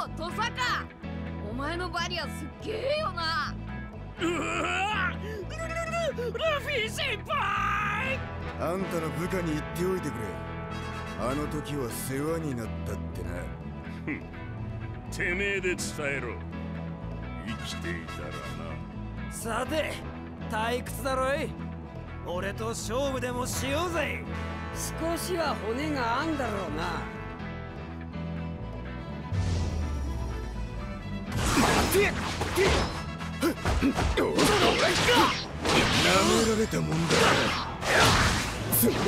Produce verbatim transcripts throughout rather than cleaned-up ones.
トサカ、お前のバリアすっげえよな。 うわルルルルフィ先輩、 あんたの部下に言っておいてくれ。あの時は世話になったってな。 てめえで伝えろ。生きていたらな。 さて退屈だろい。俺と勝負でもしようぜ。 少しは骨があんだろうな。 待て。舐められたもんだ。それ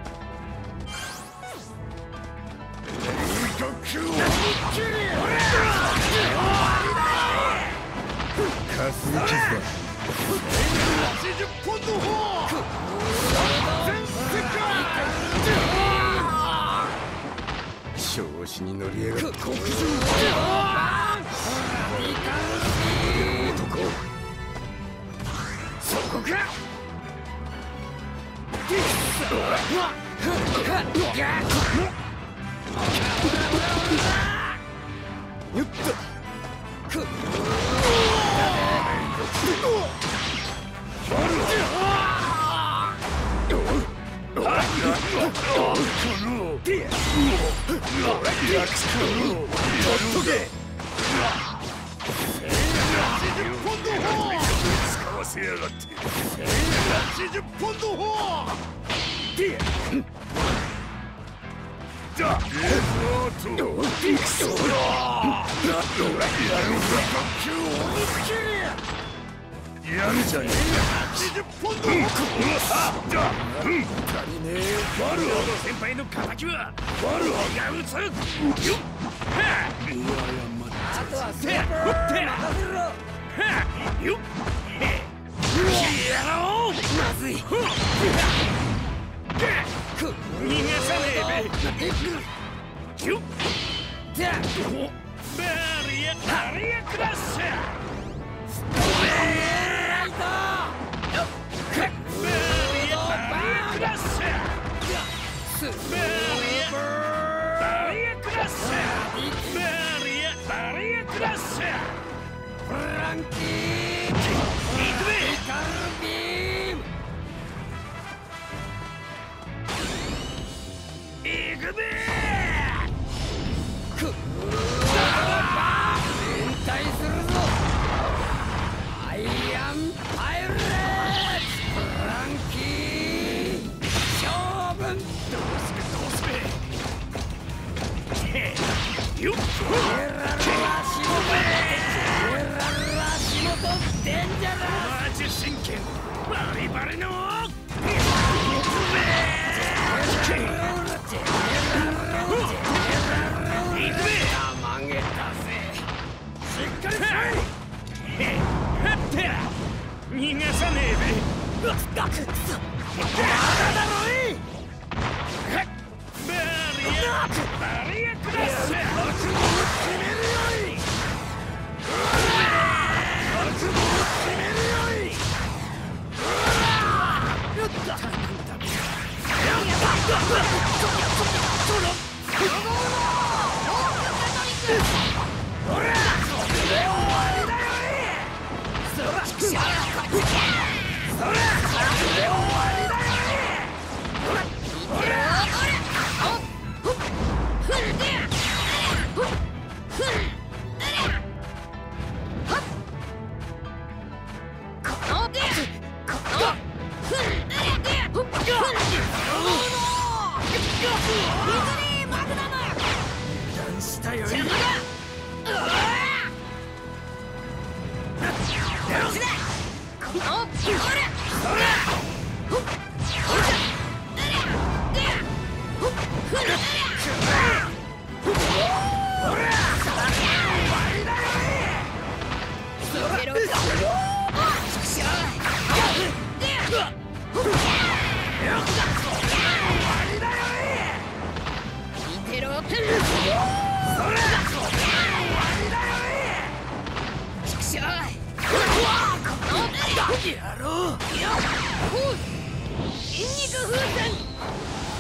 かすり傷だ。はちじゅっポンド砲全世界。調子に乗りやがって。黒人男、そこか。よっと。 使わせやがって。はちじゅっポンド砲だ。やるじゃねえ。はちじゅっポンド砲だ。足りねえ。バルアの先輩の敵はバルアが撃つ。よっ。 あとはスーパー任せろ。 よっ。 まずい。 逃がさねえべ。よっ。バリアバリアクラッシャー。 ライト。 バリアバリアクラッシャー。バリアバリアクラッシャー。バリアバリアクラッシャー。 フランキー。 行くべ。 カルビーム。 行くべ。 連帯するぞ。アイアンパイレーツフランキー勝負。 どうすべどうすべ。よっ。 エラル足元エラル足元デンジャラマーチ真剣バリバリの逃がさねえべ。 スだくそまだだろい。 バリアバリアクラッシャー。 決めるよい。決めるよい。よっと。ほらそれ終わりだよい。そらそらそれ終わりだよい。ほらほらしたよい。 やろう。ニンニク風船。